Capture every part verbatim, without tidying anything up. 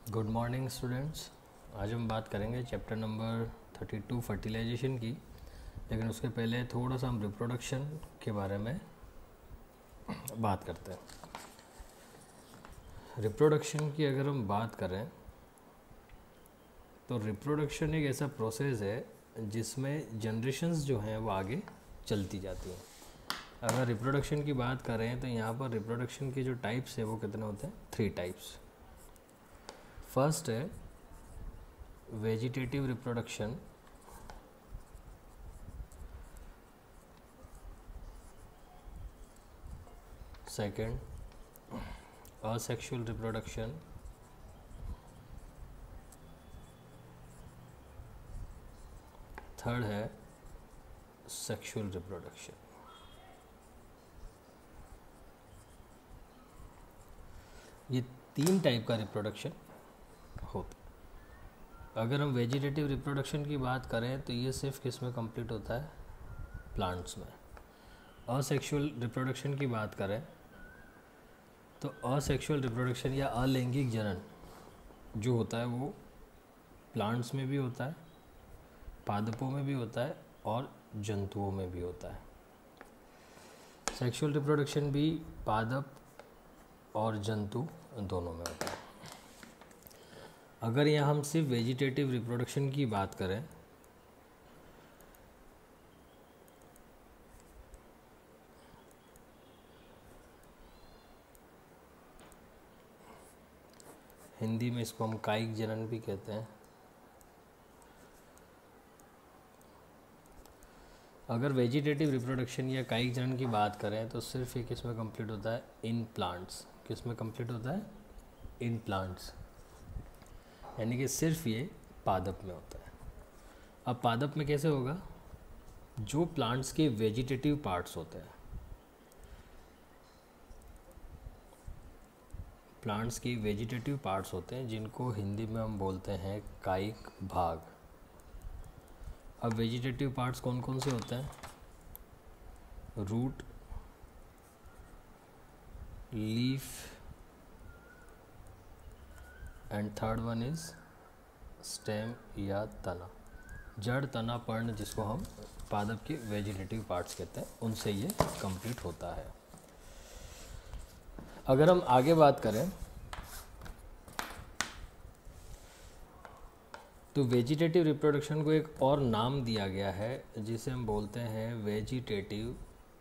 Good morning students. आज हम बात करेंगे chapter number thirty two fertilisation की, लेकिन उसके पहले थोड़ा सा हम रिप्रोडक्शन के बारे में बात करते हैं। रिप्रोडक्शन की अगर हम बात करें तो रिप्रोडक्शन एक ऐसा प्रोसेस है जिसमें जनरेशन्स जो हैं वो आगे चलती जाती हैं। अगर रिप्रोडक्शन की बात करें तो यहाँ पर रिप्रोडक्शन के जो टाइप्स है वो कितने होते हैं? Three types. फर्स्ट है vegetative reproduction, second asexual reproduction, third है सेक्सुअल रिप्रोडक्शन। ये तीन टाइप का रिप्रोडक्शन होता। अगर हम वेजिटेटिव रिप्रोडक्शन की बात करें तो ये सिर्फ किस में कंप्लीट होता है? प्लांट्स में। असेक्सुअल रिप्रोडक्शन की बात करें तो असेक्सुअल रिप्रोडक्शन या अलैंगिक जनन जो होता है वो प्लांट्स में भी होता है, पादपों में भी होता है और जंतुओं में भी होता है। सेक्सुअल रिप्रोडक्शन भी पादप और जंतु दोनों में होता है। अगर यहाँ हम सिर्फ वेजिटेटिव रिप्रोडक्शन की बात करें हिंदी में इसको हम कायिक जनन भी कहते हैं। अगर वेजिटेटिव रिप्रोडक्शन या कायिक जनन की बात करें तो सिर्फ ये किस में कंप्लीट होता है? In plants. किस में कंप्लीट होता है? इन प्लांट्स, यानी कि सिर्फ ये पादप में होता है। अब पादप में कैसे होगा? जो प्लांट्स के वेजिटेटिव पार्ट्स होते हैं, प्लांट्स की वेजिटेटिव पार्ट्स होते हैं जिनको हिंदी में हम बोलते हैं कायिक भाग। अब वेजिटेटिव पार्ट्स कौन कौन से होते हैं? Root, leaf and third one is stem या तना। जड़, तना, पर्ण जिसको हम पादप के वेजिटेटिव पार्ट्स कहते हैं, उनसे ये कंप्लीट होता है। अगर हम आगे बात करें तो वेजिटेटिव रिप्रोडक्शन को एक और नाम दिया गया है जिसे हम बोलते हैं वेजिटेटिव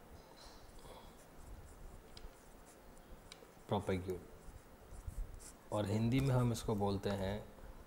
प्रोपेग्यूल, और हिंदी में हम इसको बोलते हैं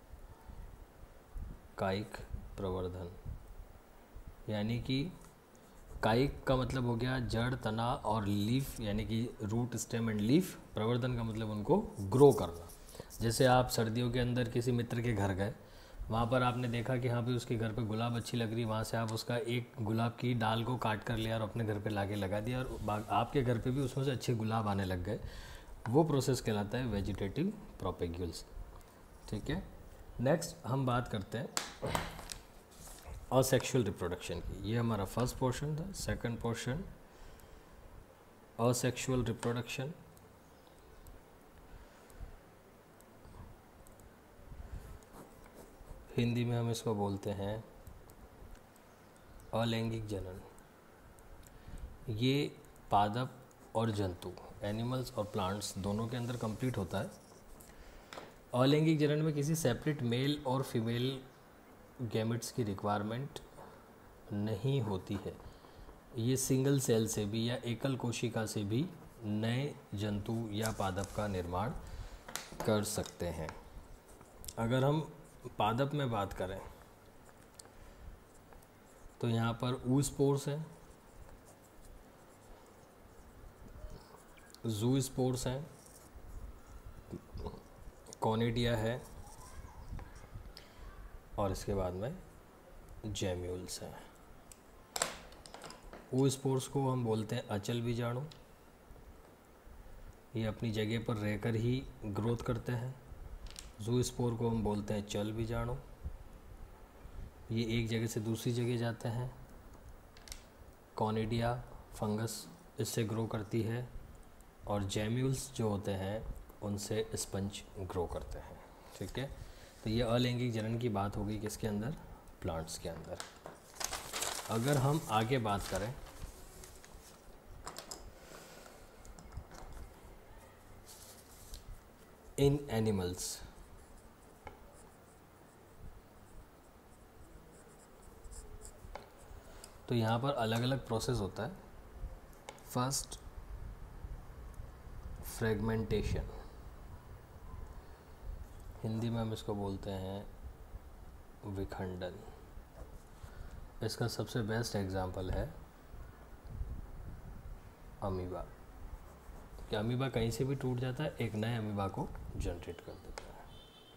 कायिक प्रवर्धन। यानी कि कायिक का मतलब हो गया जड़, तना और लीफ, यानी कि रूट, स्टेम एंड लीफ। प्रवर्धन का मतलब उनको ग्रो करना। जैसे आप सर्दियों के अंदर किसी मित्र के घर गए, वहाँ पर आपने देखा कि हाँ भाई उसके घर पे गुलाब अच्छी लग रही, वहाँ से आप उसका एक गुलाब की डाल को काट कर लिया और अपने घर पे लाके लगा दिया और आपके घर पे भी उसमें से अच्छे गुलाब आने लग गए। वो प्रोसेस कहलाता है वेजिटेटिव प्रोपेग्यूल्स। ठीक है, नेक्स्ट हम बात करते हैं असेक्सुअल रिप्रोडक्शन की। ये हमारा फर्स्ट पोर्शन था। Second portion asexual reproduction. Hindi में हम इसको बोलते हैं अलैंगिक जनन। ये पादप और जंतु, एनिमल्स और प्लांट्स दोनों के अंदर कंप्लीट होता है। अलैंगिक जनन में किसी सेपरेट मेल और फीमेल गैमेट्स की रिक्वायरमेंट नहीं होती है। ये सिंगल सेल से भी या एकल कोशिका से भी नए जंतु या पादप का निर्माण कर सकते हैं। अगर हम पादप में बात करें तो यहाँ पर ऊस्पोर्स है, ज़ूस्पोर्स हैं, कॉनिडिया है और इसके बाद में जेम्यूल्स हैं। ऊस्पोर्स को हम बोलते हैं अचल बीजाणु। ये अपनी जगह पर रहकर ही ग्रोथ करते हैं। ज़ूस्पोर को हम बोलते हैं चल बीजाणु। ये एक जगह से दूसरी जगह जाते हैं। कॉनिडिया फंगस इससे ग्रो करती है और जेम्यूल्स जो होते हैं उनसे स्पंज ग्रो करते हैं। ठीक है, तो ये अलैंगिक जनन की बात हो गई किसके अंदर, प्लांट्स के अंदर। अगर हम आगे बात करें इन एनिमल्स, तो यहाँ पर अलग अलग प्रोसेस होता है। फर्स्ट फ्रेगमेंटेशन, हिंदी में हम इसको बोलते हैं विखंडन। इसका सबसे बेस्ट एग्जाम्पल है अमीबा, कि अमीबा कहीं से भी टूट जाता है, एक नए अमीबा को जनरेट कर देता है।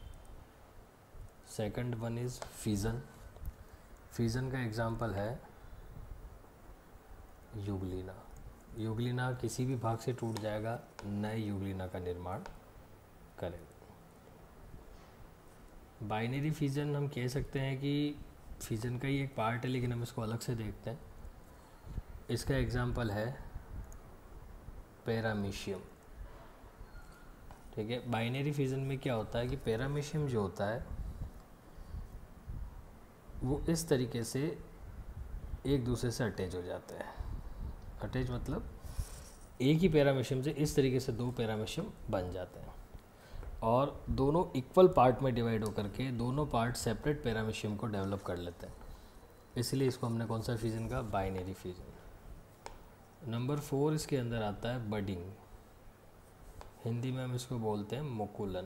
Second one is fission. Fission का एग्जाम्पल है युगलिना। युगलिना किसी भी भाग से टूट जाएगा, नए युगलिना का निर्माण करेगा। बाइनरी फिजन हम कह सकते हैं कि फिजन का ही एक पार्ट है, लेकिन हम इसको अलग से देखते हैं। इसका एग्जाम्पल है पैरामीशियम। ठीक है, बाइनरी फिजन में क्या होता है कि पैरामीशियम जो होता है वो इस तरीके से एक दूसरे से अटैच हो जाते हैं। अटैच मतलब एक ही पैरामीशियम से इस तरीके से दो पैरामीशियम बन जाते हैं, और दोनों इक्वल पार्ट में डिवाइड होकर के दोनों पार्ट सेपरेट पैरामीशियम को डेवलप कर लेते हैं। इसलिए इसको हमने कौन सा फिजन का, बाइनरी फिजन। नंबर फोर इसके अंदर आता है बडिंग। हिंदी में हम इसको बोलते हैं मुकुलन।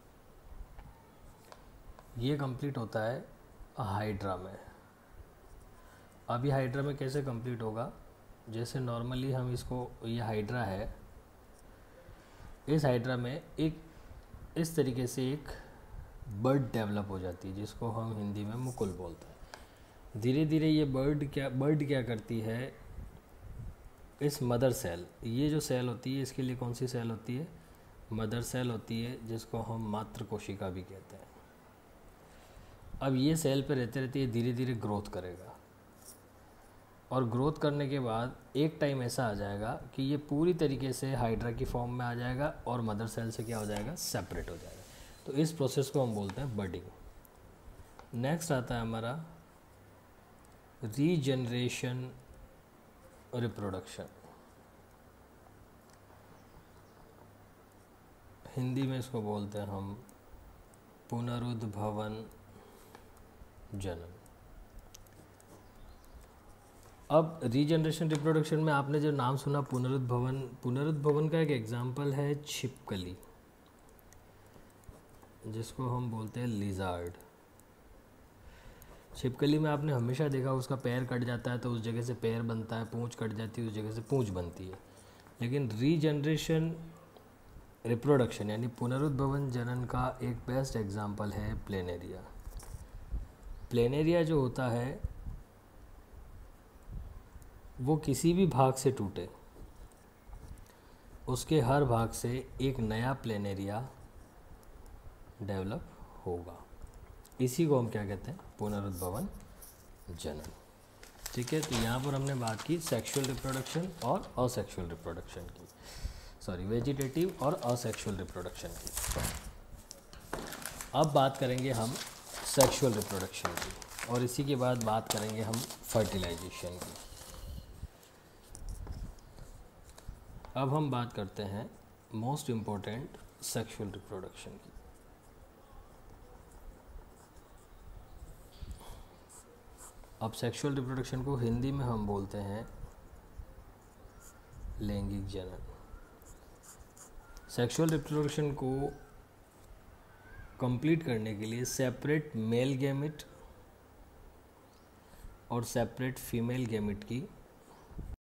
ये कंप्लीट होता है हाइड्रा में। अब ये हाइड्रा में कैसे कंप्लीट होगा, जैसे नॉर्मली हम इसको, ये हाइड्रा है, इस हाइड्रा में एक इस तरीके से एक बर्ड डेवलप हो जाती है, जिसको हम हिंदी में मुकुल बोलते हैं। धीरे धीरे ये बर्ड क्या बर्ड क्या करती है, इस मदर सेल, ये जो सेल होती है इसके लिए कौन सी सेल होती है, मदर सेल होती है, जिसको हम मातृ कोशिका भी कहते हैं। अब ये सेल पे रहते रहते ये धीरे धीरे ग्रोथ करेगा, और ग्रोथ करने के बाद एक टाइम ऐसा आ जाएगा कि ये पूरी तरीके से हाइड्रा की फॉर्म में आ जाएगा और मदर सेल से क्या हो जाएगा, सेपरेट हो जाएगा। तो इस प्रोसेस को हम बोलते हैं बडिंग। नेक्स्ट आता है हमारा रीजनरेशन रिप्रोडक्शन। हिंदी में इसको बोलते हैं हम पुनरुद्भवन जनन। अब रीजनरेशन रिप्रोडक्शन में आपने जो नाम सुना पुनरुद्भवन, पुनरुद्भवन का एक एग्जाम्पल है छिपकली, जिसको हम बोलते हैं लिजार्ड। छिपकली में आपने हमेशा देखा उसका पैर कट जाता है तो उस जगह से पैर बनता है, पूंछ कट जाती है उस जगह से पूंछ बनती है। लेकिन रीजनरेशन रिप्रोडक्शन यानी पुनरुद्भवन जनन का एक बेस्ट एग्जाम्पल है प्लेनेरिया। प्लेनेरिया जो होता है वो किसी भी भाग से टूटे, उसके हर भाग से एक नया प्लेनेरिया डेवलप होगा। इसी को हम क्या कहते हैं, पुनरुद्भवन जनन। ठीक है, तो यहाँ पर हमने बात की सेक्सुअल रिप्रोडक्शन और असेक्सुअल रिप्रोडक्शन की, सॉरी वेजिटेटिव और असेक्सुअल रिप्रोडक्शन की। अब बात करेंगे हम सेक्सुअल रिप्रोडक्शन की, और इसी के बाद बात करेंगे हम फर्टिलाइजेशन की। अब हम बात करते हैं मोस्ट इम्पोर्टेंट सेक्सुअल रिप्रोडक्शन की। अब सेक्सुअल रिप्रोडक्शन को हिंदी में हम बोलते हैं लैंगिक जनन। सेक्सुअल रिप्रोडक्शन को कंप्लीट करने के लिए सेपरेट मेल गैमेट और सेपरेट फीमेल गैमेट की